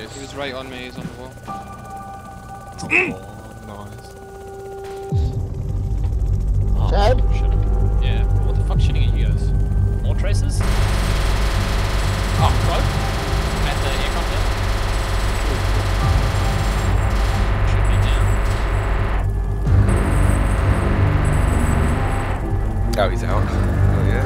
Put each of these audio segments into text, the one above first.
He was right on me, he's on the wall. Nice. Oh, Chad? shit. Yeah, what the fuck's shooting at you guys? More traces? Oh, cloak? At the aircraft there? Should be down. Oh, he's out. Oh, yeah.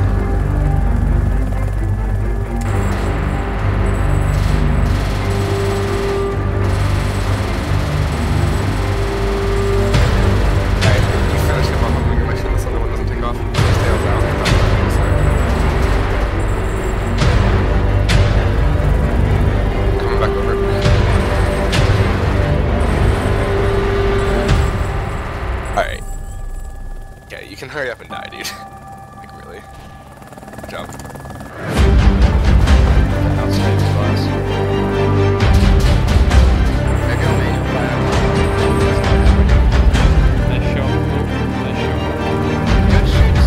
Alright. Okay, you can hurry up and die, dude. Like, really. Good job. Outside class. Maybe I'll make Nice shot. Nice shot. good shoots.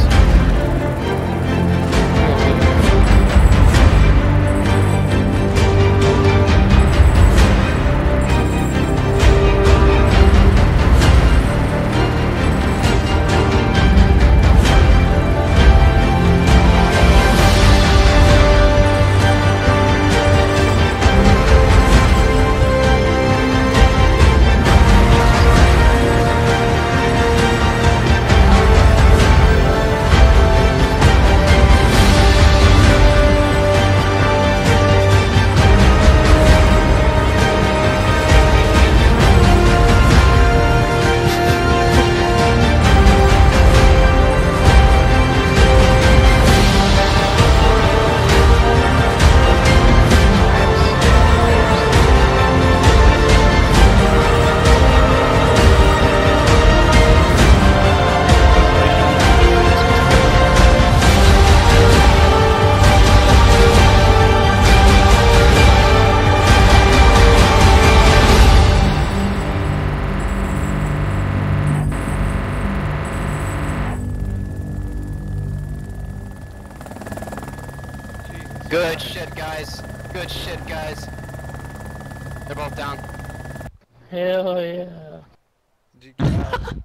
Good shit, guys. Good shit, guys. They're both down. Hell yeah. Did you